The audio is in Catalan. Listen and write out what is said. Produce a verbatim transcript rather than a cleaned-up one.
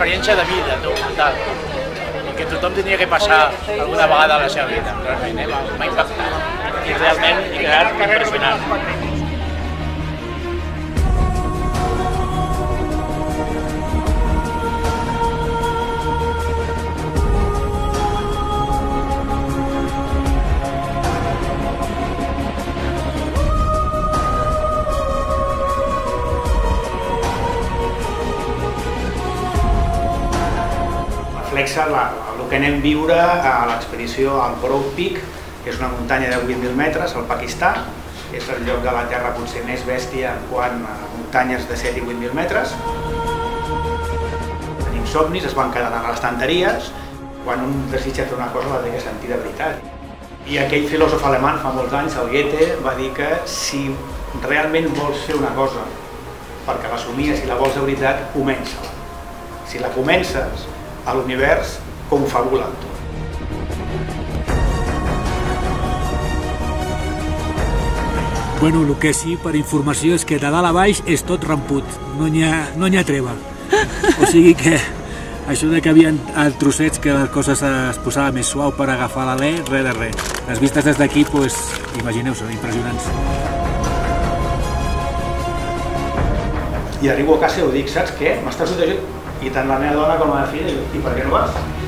experiència de vida documental i que tothom tenia que passar alguna vegada a la seva vida, realment, eh? M'ha impactat i realment he quedat impressionat. Reflexa el que anem viure a l'expedició al Broad Peak, que és una muntanya de vuit mil metres al Pakistan. És el lloc de la Terra potser més bèstia en quant a muntanyes de set i vuit mil metres. Tenim somnis, es van quedant a les estanteries. Quan un desitja fer una cosa la té que sentir de veritat. I aquell filòsof alemany fa molts anys, el Goethe, va dir que si realment vols fer una cosa perquè la somies i la vols de veritat, comença-la. Si la comences, a l'univers confabula amb tu. Bueno, el que sí, per informació, és que de dalt a baix és tot ramput, no n'hi ha, no n'hi ha treva. O sigui que això de que hi havia trossets que les coses es posava més suau per agafar l'alè, res de res. Les vistes des d'aquí, doncs, imagineu-se, impressionants. I arribo a casa i ho dic, saps què? M'estàs protegint? I tant la meva dona com la meva filla, i per què no vas?